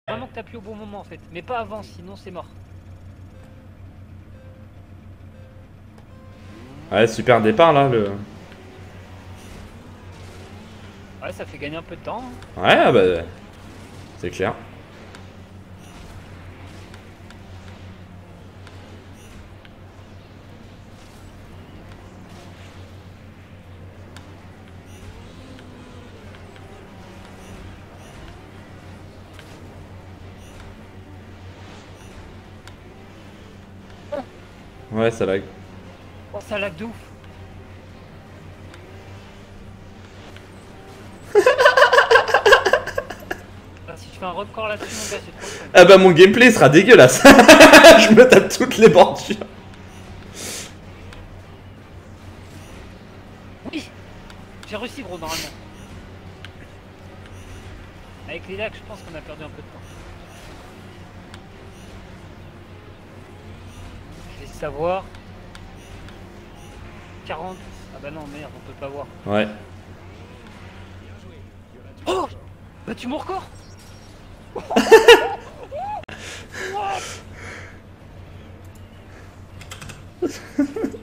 Vraiment que t'appuies au bon moment en fait, mais pas avant, sinon c'est mort. Ouais, super départ là. Ouais, ça fait gagner un peu de temps. Hein. Ouais, bah. C'est clair. Ouais, ça lag. Oh, ça lag de ouf. Ah, si je fais un record là-dessus, mon gars, c'est trop fun. Ah bah mon gameplay sera dégueulasse. Je me tape toutes les bordures. Oui, j'ai réussi gros normalement. Avec les lags, je pense qu'on a perdu un peu de temps. Je vais savoir. 40. Ah bah non, merde, on peut pas voir. Ouais. Oh, bah tu mon record.